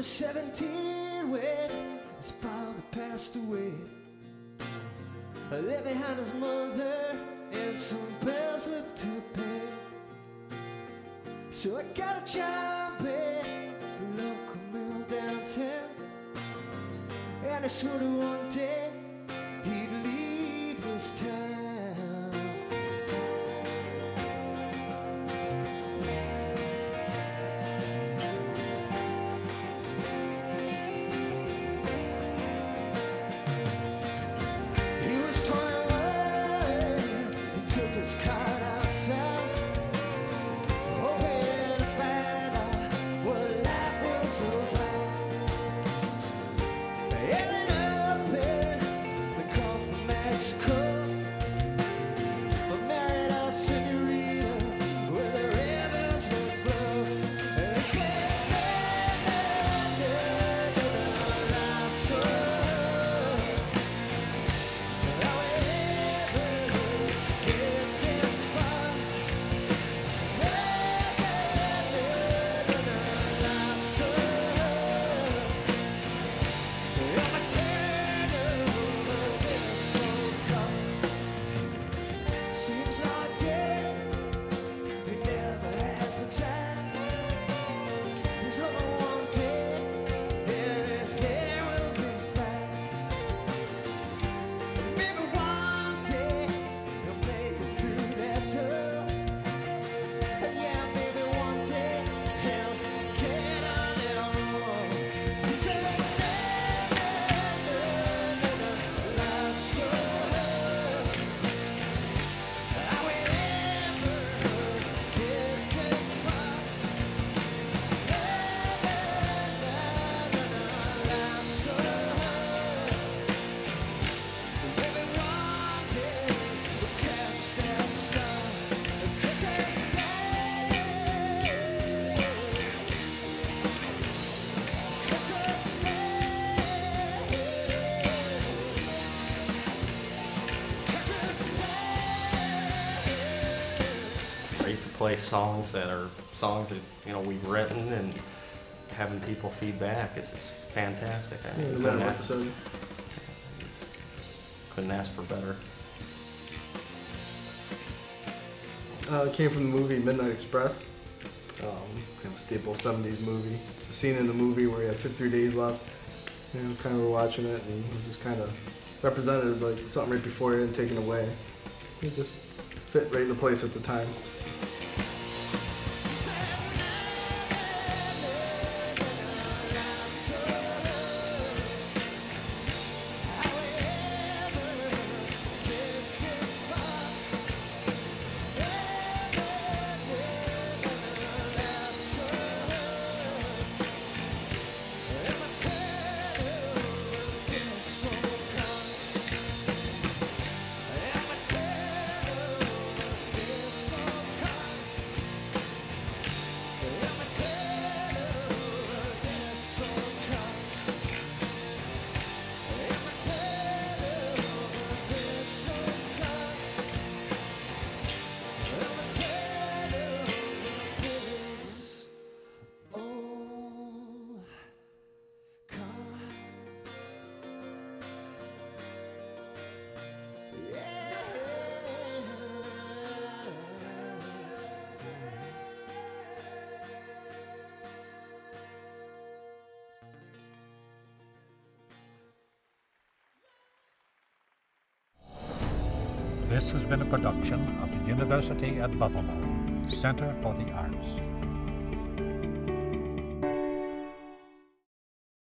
was 17 when his father passed away. I left behind his mother and some bills left to pay. So I got a job at the local mill downtown, and I swore that one day he'd leave this town. He was 21, he took his card outside, hoping to find out what life was about. Ended up in the Gulf of Mexico, married a senorita where the rivers would flow. And they said, life's so seems nowadays he never has the time. There's only one day and everything will be fine. Maybe one day he'll make it through that door. Yeah, maybe one day he'll get on it all. He said, life's so great to play songs that are songs that we've written and having people feedback is fantastic. I mean, No matter what to say. couldn't ask for better. It came from the movie Midnight Express. Kind of staple 70s movie. It's a scene in the movie where he had 53 days left. Kind of were watching it, and it was just kind of represented like something right before it and taken away. It just fit right into place at the time. This has been a production of the University at Buffalo, Center for the Arts.